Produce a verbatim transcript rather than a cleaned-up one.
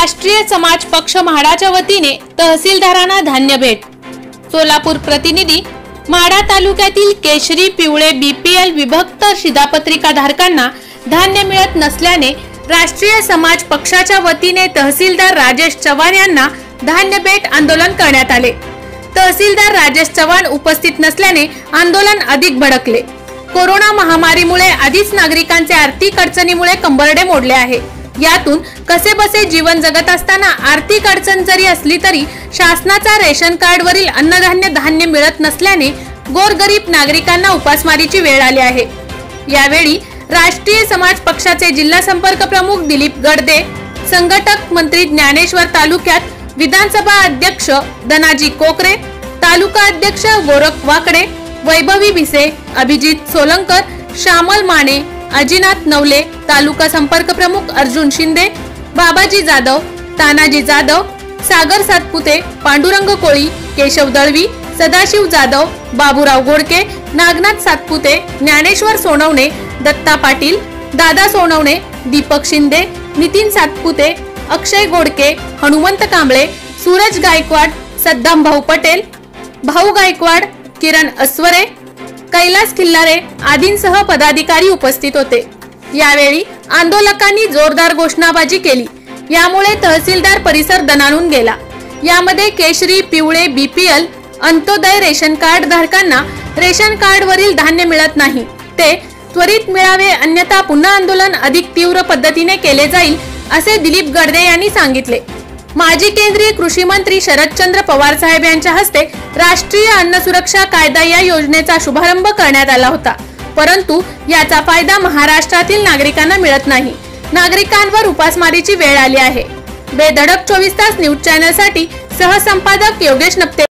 राष्ट्रीय समाज पक्ष म्हाडाच्या वतीने तहसीलदारांना धान्य भेट। सोलापूर प्रतिनिधी। म्हाडा तालुक्यातील केशरी पिवळे बीपीएल विभक्त शिधापत्रिका धारकांना धान्य मिळत नसल्याने राष्ट्रीय समाज पक्षाच्या वतीने तहसीलदार राजेश चव्हाण यांना धान्य भेट आंदोलन करण्यात आले। तहसीलदार राजेश चव्हाण उपस्थित नसल्याने आंदोलन अधिक भडकले। कोरोना महामारीमुळे आधीच नागरिकांचे आर्थिक अडचणीमुळे कंबरडे मोडले आहे। यातून कसेबसे जीवन जगत असताना आर्थिक अडचण जरी असली तरी शासनाचा रेशन कार्ड वरील अन्नधान्य धान्य मिळत नसल्याने गोरगरीब नागरिकांना उपासमारीची वेळ आली आहे। यावेळी राष्ट्रीय समाज पक्षाचे जिल्हा संपर्क प्रमुख दिलीप गडदे, संघटक मंत्री ज्ञानेश्वर, तालुक्यात विधानसभा अध्यक्ष धनाजी कोकरे, तालुका अध्यक्ष गोरख वाकडे, वैभवी भिसे, अभिजित सोलंकर, श्यामल माने, अजिनाथ नवले, तालुका संपर्क प्रमुख अर्जुन शिंदे, बाबाजी जाधव, तानाजी जाधव, सागर सातपुते, पांडुरंग कोळी, केशव दळवी, सदाशिव जाधव, बाबूराव गोडके, नागनाथ सातपुते, ज्ञानेश्वर सोनवणे, दत्ता पाटील, दादा सोनवणे, दीपक शिंदे, नितीन सातपुते, अक्षय गोडके, हनुमंत कांबळे, सूरज गायकवाड, सद्दाम भाऊ पटेल, भाऊ गायकवाड, किरण अस्वरे, कैलास खिल्लारे आदींसह पदाधिकारी उपस्थित होते। यावेळी आंदोलकांनी जोरदार घोषणाबाजी केली। यामुळे तहसीलदार परिसर दणाणून गेला। यामध्ये केशरी पिवळे बीपीएल अंत्योदय रेशन कार्ड धारकांना रेशन कार्ड वरील धान्य मिळत नाही, ते त्वरित मिळावे, अन्यथा पुन्हा आंदोलन अधिक तीव्र पद्धतीने केले जाईल, असे दिलीप गडदे यांनी सांगितले। माजी केंद्रीय कृषी मंत्री शरदचंद्र पवार साहेब यांच्या हस्ते राष्ट्रीय अन्न सुरक्षा कायदा या योजनेचा शुभारंभ करण्यात आला होता, परंतु याचा फायदा महाराष्ट्रातील नागरिकांना मिळत नाही। नागरिकांवर उपासमारीची वेळ आली आहे। बेधडक चोवीस तास न्यूज चॅनल साठी सहसंपादक योगेश नप्ते।